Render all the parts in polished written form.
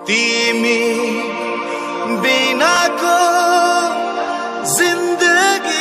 तिमी बिनाको जिन्दगी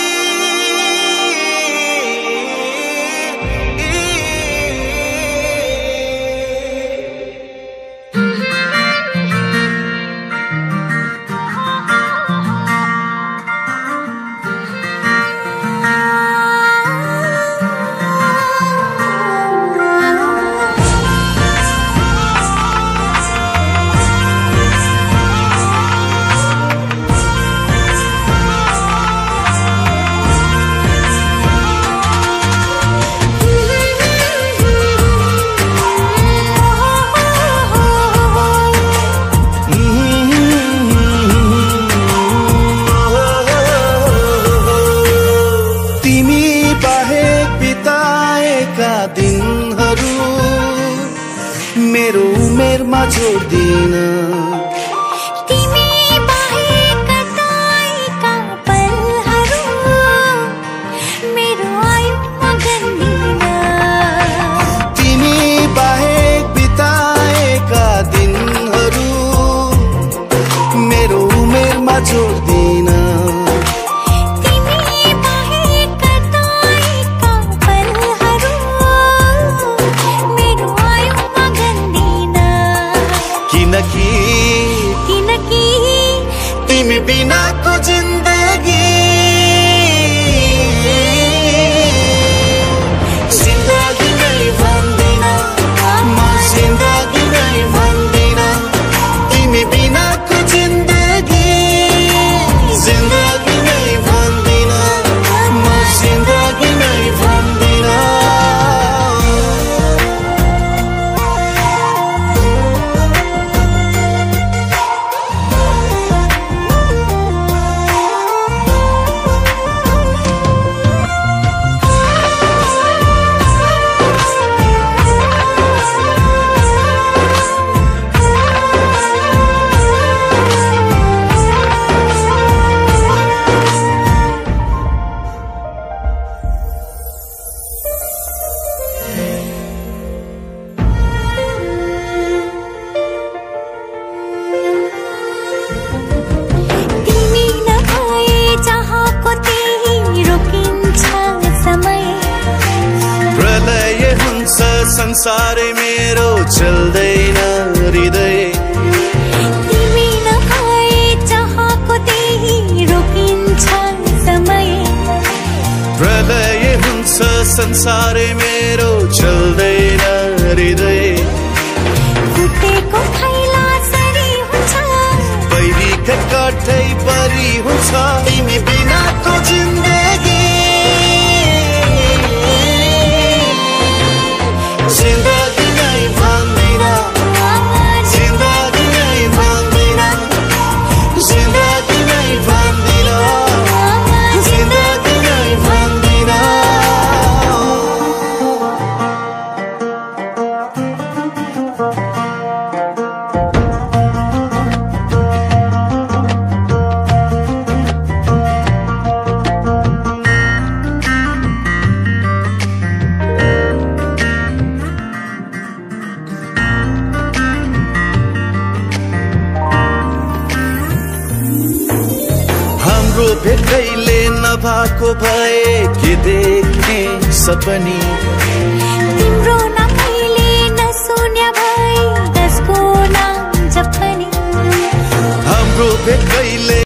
दिनहरू मेरो उमेरमा जोड्दिन तिमी बाहेक कताएका पलहरू मेरो आयुमा गन्दिन तिमी बाहेक बिताएका दिनहरू मेरो उमेरमा जोड्दिन किनकि तिमी बिनाको जिन्दगी जिन्दगी नै भन्दिन म जिन्दगी नै भन्दिन तिमी बिनाको जिन्दगी जिन्दगी नै भन्दिन म जिन्दगी नै भन्दिन संसारै मेरो चल्दैन हृदय तिमी नभए चाहको त्यही रोकिन्छ समय प्रलय हुन्छ संसारै मेरो चल्दैन हृदय फुटेको थैला सरी हुन्छ पहिरीका काठै परी हुन्छ तिमी बिनाको जिन्दगी जिन्दगी नै भन्दिन जिन्दगी नै भन्दिन जिन्दगी नै भन्दिन जिन्दगी नै भन्दिन भेटैले नभएको भए के देख्ने सपनी तिम्रो नभएले नसुन्या भए कसको नाम जपनी हाम्रो भेटैले